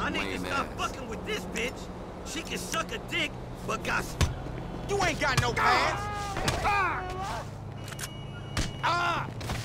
I need to lame stop ass. fucking with this bitch. She can suck a dick, but got... You ain't got no pants.